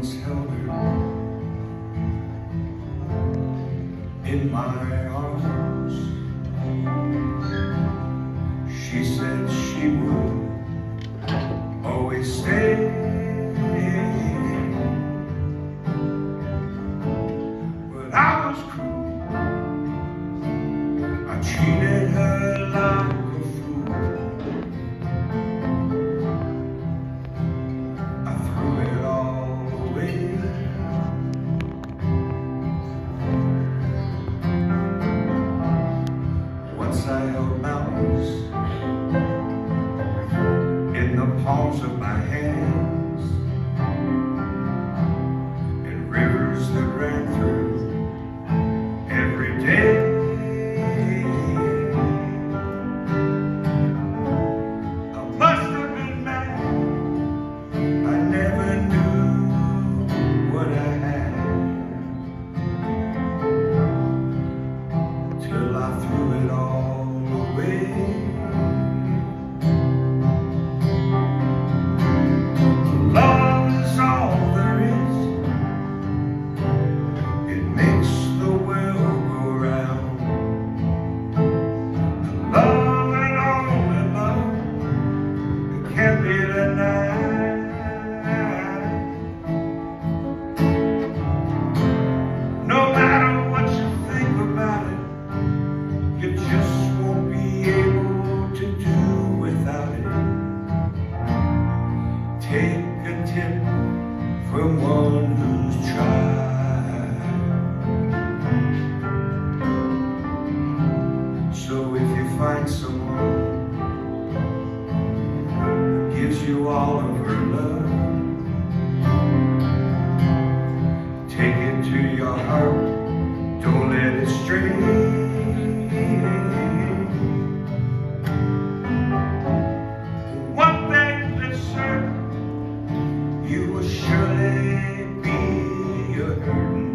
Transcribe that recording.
once held her in my arms. She said she would always stay. But I was cruel. I treated her like a fool. I threw it all away. Once I held mountains in the palms of my hands, and rivers that ran through every day. I must have been mad. I never knew what I had till I threw it all away. Love is all there is. It makes the world go round. Love and only love, it can't be denied. No matter what you think about it, you just won't be able to do without it. Take a tip from one who's tried. So if you find someone who gives you all of her love, take it to your heart, don't let it stray. One thing that's certain, you will surely be a hurting.